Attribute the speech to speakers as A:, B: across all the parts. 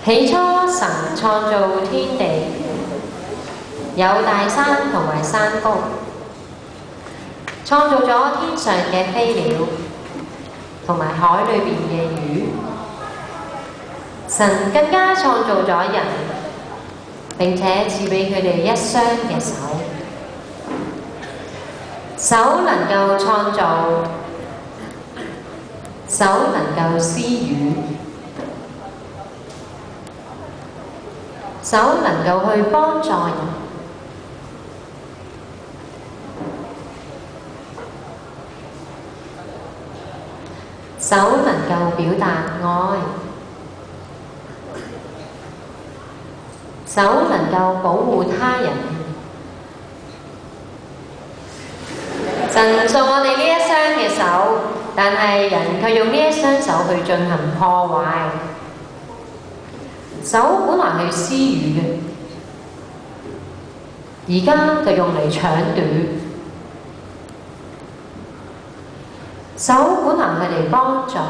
A: 起初神創造天地，有大山同埋山谷，創造咗天上嘅飛鳥同埋海裏邊嘅魚。神更加創造咗人，並且賜俾佢哋一雙嘅手，手能夠創造，手能夠施予，手能夠去幫助人，手能夠表達愛，手能夠保護他人。神送我哋呢一雙嘅手，但係人卻用呢一雙手去進行破壞。手本來係施予嘅，而家就用嚟搶奪。手本來係嚟幫助，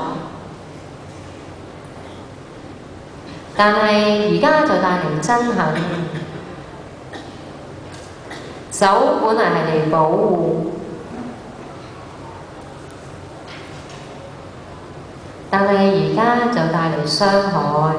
A: 但係而家就帶嚟憎恨。手本來係嚟保護，但係而家就帶嚟傷害。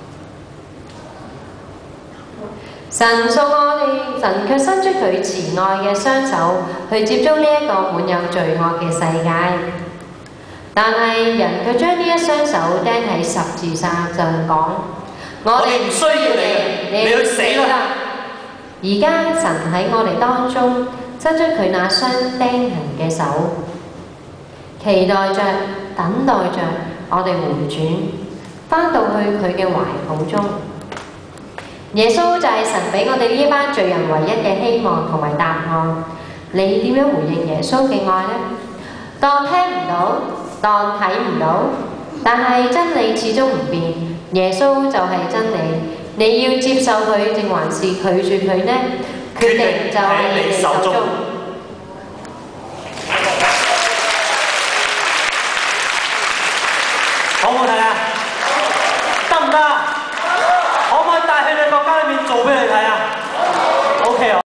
A: 神送我哋，神卻伸出佢慈愛嘅雙手去接觸呢一個滿有罪惡嘅世界，但係人卻將呢一雙手釘喺十字架上講：我哋唔需要你，你去死啦！而家神喺我哋當中伸出佢那雙釘痕嘅手，期待着、等待着我哋回轉，返到去佢嘅懷抱中。耶穌就係神俾我哋呢班罪人唯一嘅希望同埋答案。你點樣回應耶穌嘅愛呢？當聽唔到，當睇唔到，但係真理始終唔變。耶穌就係真理，你要接受佢定還是拒絕佢呢？決定就喺你手中。
B: 好唔好睇啊？得唔得？可唔可以帶去你國家裏面做俾你睇啊？